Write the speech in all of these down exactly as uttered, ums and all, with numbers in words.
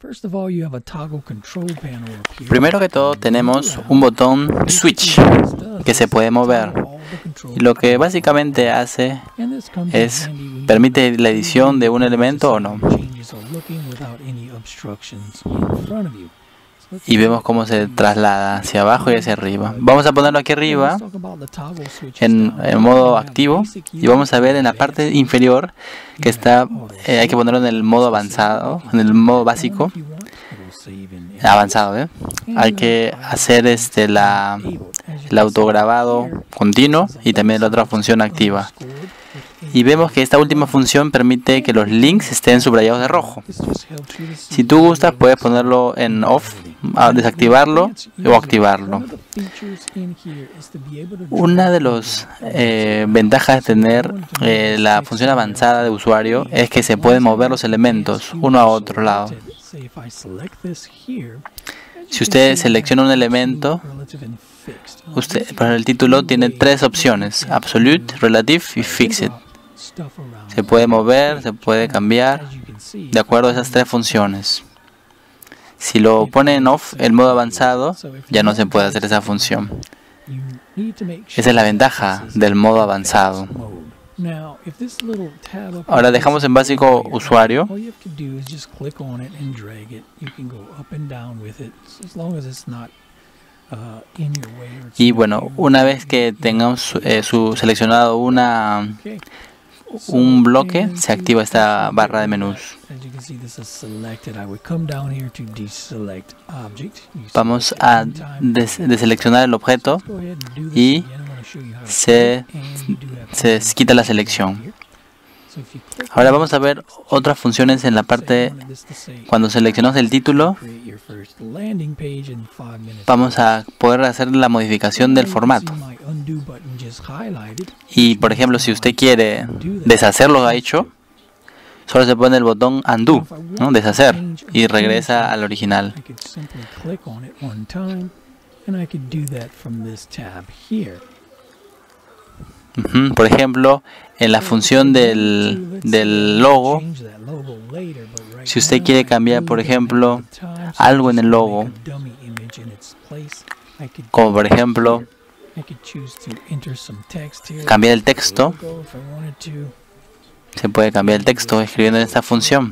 Primero que todo tenemos un botón Switch que se puede mover. Y lo que básicamente hace es permite la edición de un elemento o no. Y vemos cómo se traslada hacia abajo y hacia arriba. Vamos a ponerlo aquí arriba en, en modo activo y vamos a ver en la parte inferior que está, eh, hay que ponerlo en el modo avanzado, en el modo básico, avanzado, ¿eh? Hay que hacer este la el autograbado continuo y también la otra función activa. Y vemos que esta última función permite que los links estén subrayados de rojo. Si tú gustas, puedes ponerlo en off, desactivarlo o activarlo. Una de las eh, ventajas de tener eh, la función avanzada de usuario es que se pueden mover los elementos uno a otro lado. Si usted selecciona un elemento, usted, para el título tiene tres opciones: Absolute, Relative y Fixed. Se puede mover, se puede cambiar de acuerdo a esas tres funciones. Si lo pone en off, el modo avanzado, ya no se puede hacer esa función. Esa es la ventaja del modo avanzado. Ahora dejamos en básico usuario. Y bueno, una vez que tengamos eh, su seleccionado una un bloque, se activa esta barra de menús. Vamos a des deseleccionar el objeto y se, se quita la selección. Ahora vamos a ver otras funciones en la parte, cuando seleccionamos el título, vamos a poder hacer la modificación del formato. Y por ejemplo, si usted quiere deshacer lo que ha hecho, solo se pone el botón Undo, ¿no? Deshacer, y regresa al original. Uh-huh. Por ejemplo, en la función del, del logo, si usted quiere cambiar, por ejemplo, algo en el logo, como por ejemplo cambiar el texto, se puede cambiar el texto escribiendo en esta función.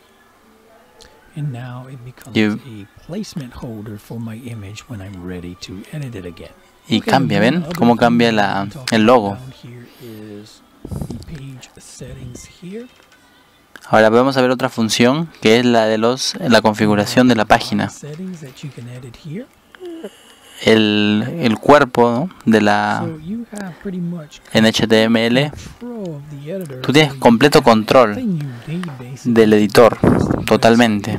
Y, y cambia, ¿ven? Cómo cambia la, el logo. Ahora vamos a ver otra función que es la de los la configuración de la página. El, el cuerpo, ¿no?, de la en H T M L, tú tienes completo control del editor, totalmente.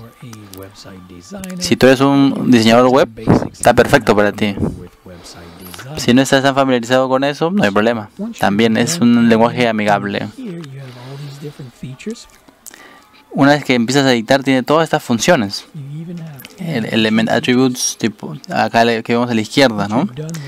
Si tú eres un diseñador web, está perfecto para ti. Si no estás tan familiarizado con eso, no hay problema. También es un lenguaje amigable. Una vez que empiezas a editar, tiene todas estas funciones. El element attributes, tipo acá que vemos a la izquierda, ¿no?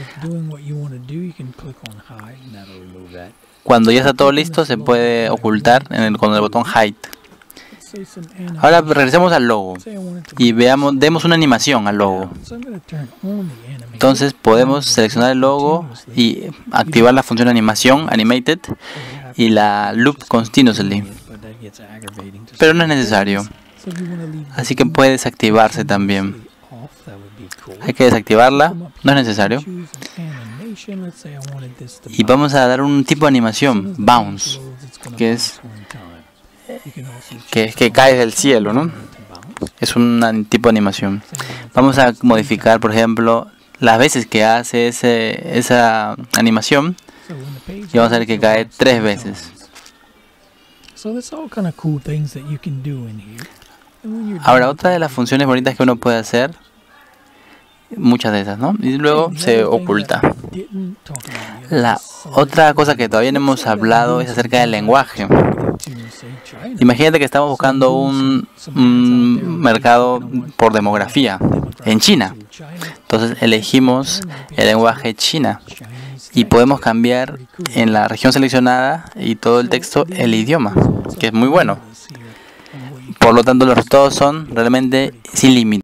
Cuando ya está todo listo, se puede ocultar en el, con el botón Hide. Ahora regresemos al logo y veamos, demos una animación al logo. Entonces podemos seleccionar el logo y activar la función animación, animated, y la loop continuously. Pero no es necesario. Así que puede desactivarse también. Hay que desactivarla, no es necesario. Y vamos a dar un tipo de animación, bounce, que es que, que cae del cielo, ¿no? Es un tipo de animación. Vamos a modificar, por ejemplo, las veces que hace ese, esa animación, y vamos a ver que cae tres veces. Ahora, otra de las funciones bonitas que uno puede hacer, muchas de esas, ¿no? Y luego se oculta. La otra cosa que todavía no hemos hablado es acerca del lenguaje. Imagínate que estamos buscando un, un mercado por demografía en China. Entonces elegimos el lenguaje China y podemos cambiar en la región seleccionada y todo el texto el idioma, que es muy bueno. Por lo tanto, los resultados son realmente sin límite.